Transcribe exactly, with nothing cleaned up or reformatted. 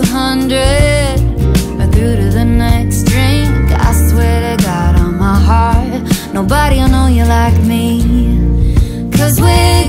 a hundred or through to the next drink. I swear to God on my heart, nobody will know you like me. 'Cause when